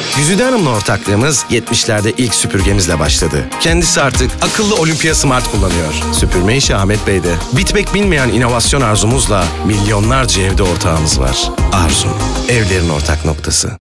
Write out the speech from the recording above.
Güzide Hanım'la ortaklığımız 70'lerde ilk süpürgemizle başladı. Kendisi artık akıllı Olympia Smart kullanıyor. Süpürme işi Ahmet Bey'de. Bitmek bilmeyen inovasyon arzumuzla milyonlarca evde ortağımız var. Arzum, evlerin ortak noktası.